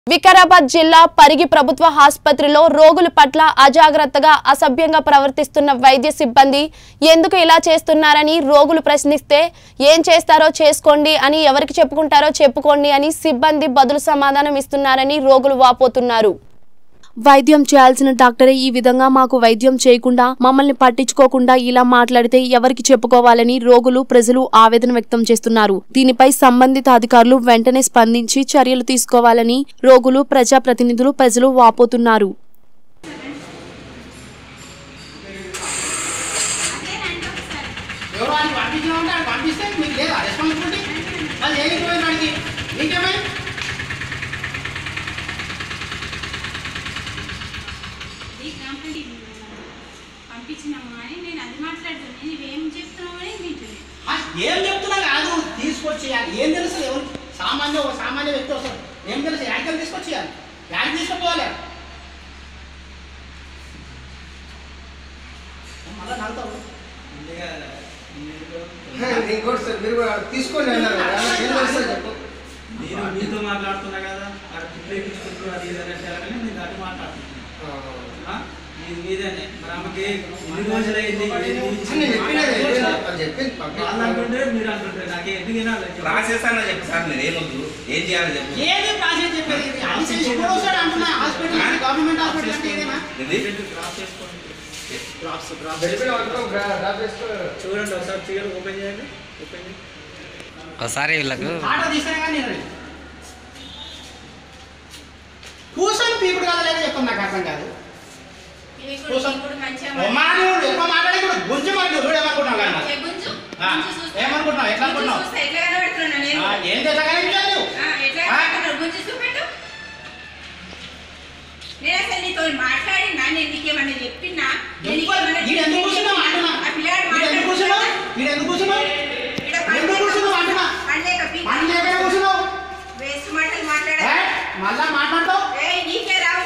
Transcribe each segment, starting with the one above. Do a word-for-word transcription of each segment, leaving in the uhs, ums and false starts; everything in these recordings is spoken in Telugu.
వికారాబాద్ జిల్లా పరిగి ప్రభుత్వ ఆసుపత్రిలో రోగుల పట్ల అజాగ్రత్తగా అసభ్యంగా ప్రవర్తిస్తున్న వైద్య సిబ్బంది ఎందుకు ఇలా చేస్తున్నారని రోగులు ప్రశ్నిస్తే ఏం చేస్తారో చేసుకోండి అని ఎవరికి చెప్పుకుంటారో చెప్పుకోండి అని సిబ్బంది బదులు సమాధానం ఇస్తున్నారని రోగులు వాపోతున్నారు। వైద్యం చేయాల్సిన డాక్టరే ఈ విధంగా మాకు వైద్యం చేయకుండా మమ్మల్ని పట్టించుకోకుండా ఇలా మాట్లాడితే ఎవరికి చెప్పుకోవాలని రోగులు ప్రజలు ఆవేదన వ్యక్తం చేస్తున్నారు। దీనిపై సంబంధిత అధికారులు వెంటనే స్పందించి చర్యలు తీసుకోవాలని రోగులు ప్రజాప్రతినిధులు ప్రజలు వాపోతున్నారు। ఏం చెప్తున్నా కాదు తీసుకొచ్చేయాలి ఏం తెలుసు ఎవరు సామాన్య ఒక సామాన్య వ్యక్తి వస్తారు ఏం తెలుసు యాంకర్ తీసుకొచ్చేయాలి యాంక్ తీసుకుపోవాలి మళ్ళీ నలుతావు తీసుకోండి నేను మీతో మాట్లాడుతున్నా కదా అది నేను దాటి మాట్లాడుతున్నా మీదేనే మరి ఆమెకి ఎన్ని రోజులైంది మీరు అంటుంటే నాకు ఎందుకు వినాలి ప్రాసెస్ అన్న చెప్పు సార్ మీరు ఏమొద్దు ఏం చేయాలి చెప్పు ఏది ప్రాసెస్ చెప్పేది గవర్నమెంట్ చూడండి ఒకసారి చీర ఓపెన్ చేయండి ఓపెన్ చేయండి ఒకసారి వీళ్ళకు ఆర్డర్ తీసినా కానీ నేను కూర్చొని పీపుడు కదా లేక చెప్తాను నాకు అర్థం కాదు ఏమనుకుంటున్నావు ఎట్లా అనుకుంటున్నావు ఏం మాట్లాడినా నేను నీకేమన్నా చెప్పినా వేస్ట్ మాటలు మాట్లాడా మళ్ళా మాట్లాడతావు నీకే రావు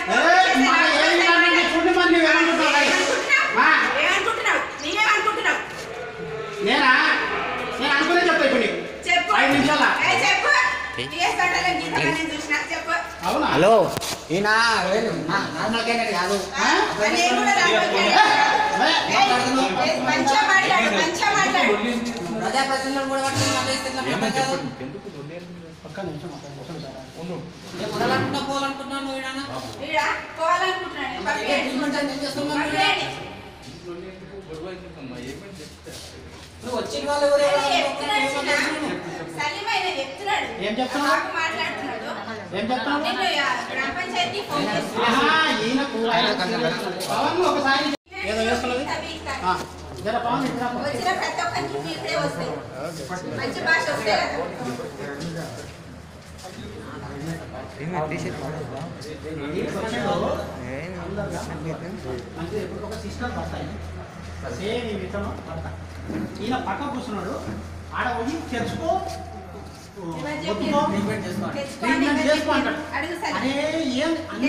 నేనా నేను అనుకునే చెప్తా ఇప్పుడు నీకు చెప్పు ఐదు నిమిషాల చెప్పు అవునా హలో ఈయన నార్మల్ క్యాండిడేట్ కాదు మంచిగా మాట్లాడు మంచిగా మాట్లాడు ప్రజాప్రతినిధులు కూడా పోవాలనుకుంటున్నా పోవాలనుకుంటున్నాను నువ్వు వచ్చిన వాళ్ళు ఏం చెప్తున్నావు ఏం చెప్తున్నావు పవన్ ఒకసారి ఏదో వేస్తున్నది జర పవన్ వచ్చిన ప్రతి ఒక్కరికి ఇప్పుడే వస్తాయి మంచి భాష వస్తాయి అంటే ఎప్పుడు ఒక సిస్టర్ పడతాయి సేమ్ ఈ విత్తనం పడతా ఈయన పక్క కూర్చున్నాడు ఆడ పోయి తెచ్చుకో చేసుకో అంటాడు అరే ఏం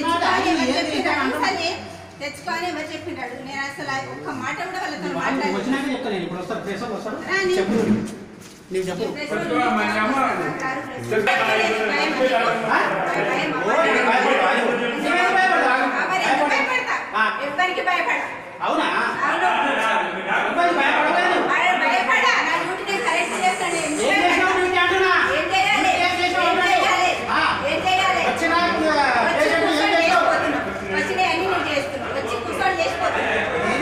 తెచ్చుకోని ఎవరు చెప్పినాడు నేను అసలు ఒక్క మాట కూడా వాళ్ళతో మాట్లాడాను వచ్చినాక చెప్తా నేను ఇప్పుడు వస్తాను ప్రెసర్ వస్తాడు చెప్పు నీవు చెప్పు ఎవరికి భయపడ అవునా భయపడా నా డ్యూటీ నేను కరెక్ట్ చేస్తాను ఏం చేయాలి ఏం చేయాలి వచ్చిన అన్ని నేను చేస్తున్నాను వచ్చి కూర్చొని చేసిపోతున్నాను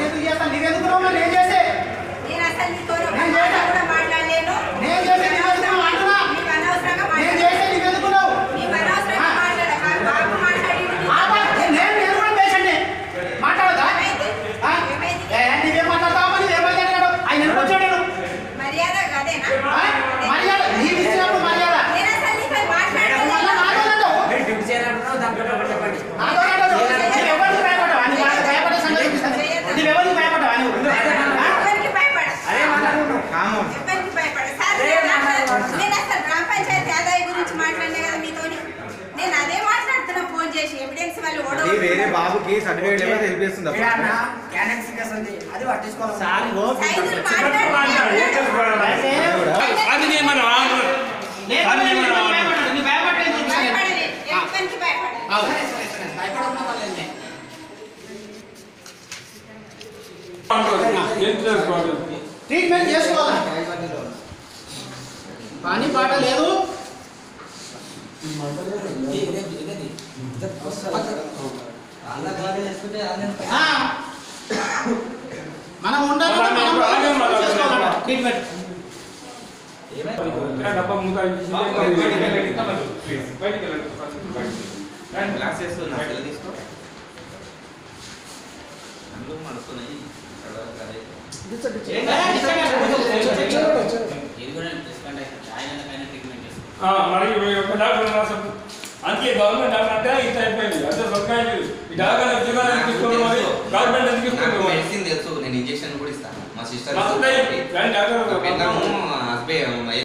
నేను అసలు నీతో కూడా మాట్లాడలేను నీకు అనవసరంగా మాట్లాడాలి నీకు అనవసరంగా మాట్లాడా బాబు మాట్లాడి మర్యాద కదేనా నేను అసలు నీతో మాట్లాడలేదు ఎవరికి భయపడ ఎవరికి భయపడ సార్ నేను అసలు గ్రామ పంచాయతీ ఆదాయ గురించి మాట్లాడినా కదా మీతో నేను అదే మాట్లాడుతున్నా ఫోన్ చేసి ఎవిడెన్స్ వాళ్ళు వేరే బాబుకి సర్టిఫికేట్ ఏమో తెలిపిస్తుంది అది పట్టించుకోవాలి భయపడలేదు ఎవరికి భయపడ సరే సరే సరే భయపడకుండా వాళ్ళని ట్రీట్మెంట్ చేసుకోవాలి పని పాట లేదు మనం ఉండాలి ట్రీట్మెంట్ గ్లాసెస్ నాకు తీసుకో అందులో మనసుకున్నాయి ఇది కూడా డిస్కౌంట్ అయితే ఆయన ట్రీట్మెంట్ చేస్తాం మరి ఒక డాక్టర్ రాసారు అందుకే గవర్నమెంట్ డాక్టర్ అంటే ఇంత అయిపోయింది అంటే సొంతంగా ఈ డాక్టర్ ఉద్యోగాలు తీసుకున్నాం గవర్నమెంట్ ఎందుకు ఇస్తున్నాం మెడిసిన్ తెలుసు నేను ఇంజెక్షన్ కూడా ఇస్తాను మా సిస్టర్ డాక్టర్ హస్బెండ్